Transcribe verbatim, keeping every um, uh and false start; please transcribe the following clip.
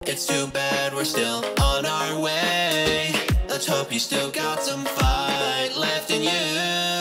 It's too bad we're still on our way. Let's hope you still got some fight left in you.